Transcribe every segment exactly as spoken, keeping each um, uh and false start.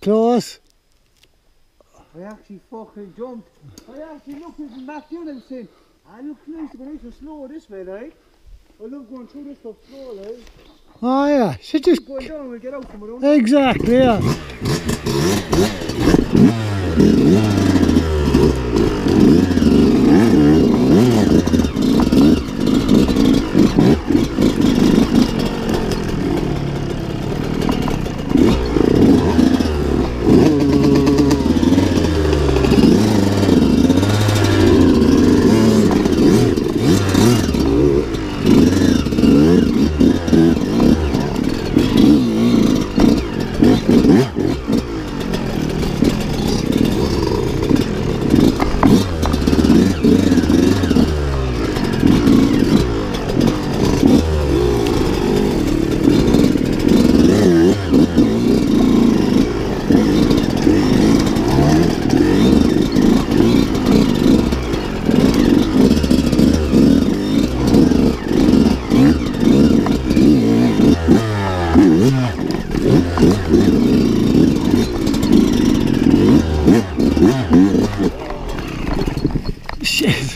Close. I actually fucking jumped. I actually looked at the map the other saying, I look nice to go nice and slow this way, like. I love going through this stuff slow, like. Oh yeah, she just... Going down, we'll get out from it. Exactly, yeah. Shit.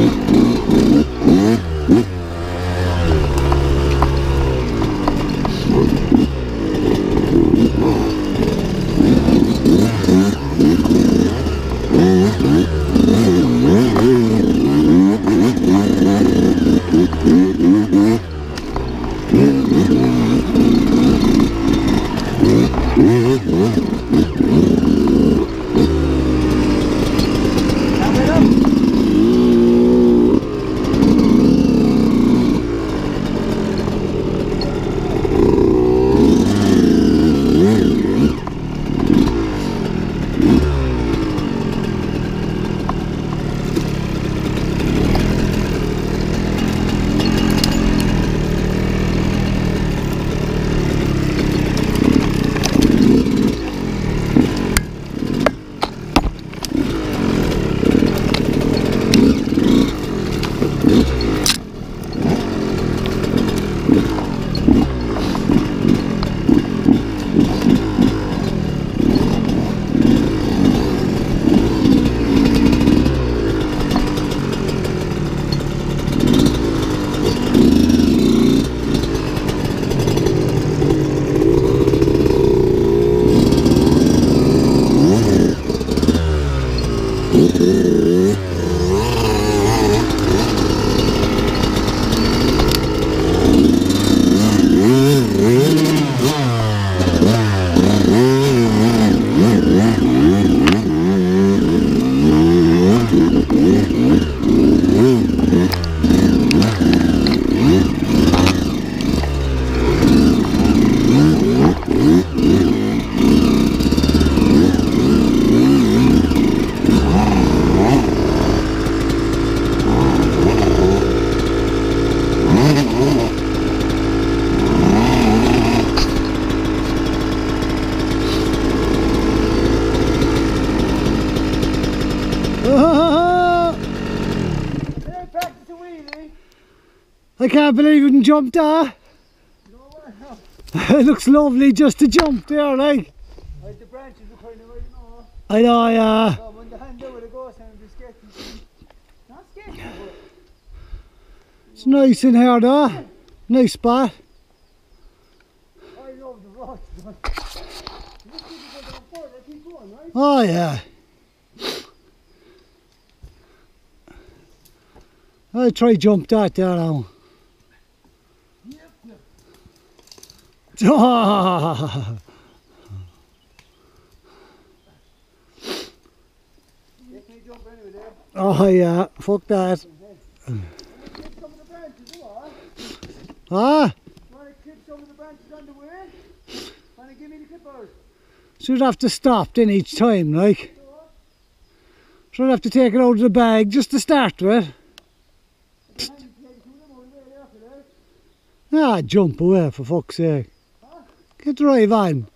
I can't believe you can jump there. It looks lovely just to jump there, like. Like the branches look kind of right now. I know, yeah. So when the hand over the ghost and be sketchy. Not sketchy, but It's nice in here though. Nice spot. I love the rocks. Look, people go down further, keep going, right? Oh yeah. I'll try jump that there now. Oh, oh yeah, fuck that. Ah? Should have to stop then each time, like. Should have to take it out of the bag just to start with. Ah, jump away for fuck's sake. Get the drive on.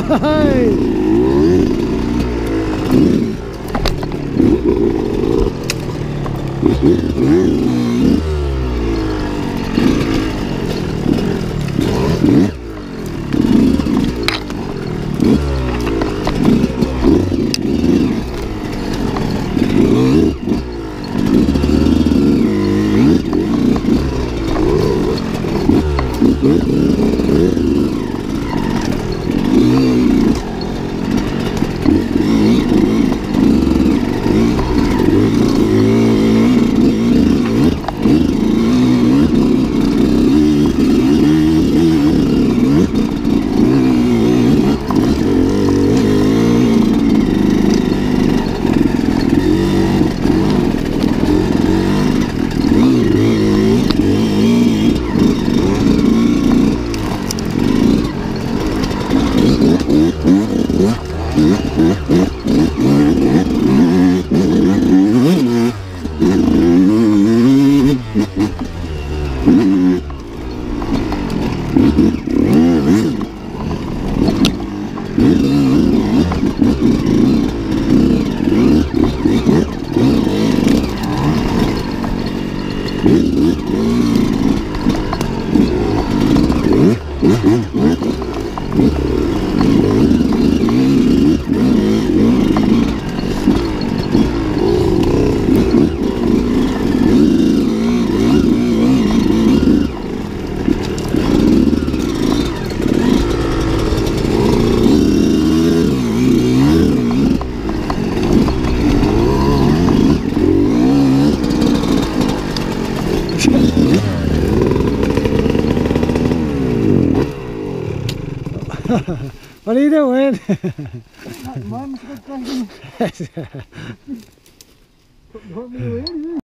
What are you doing? Mum's got something. Put me away anyway.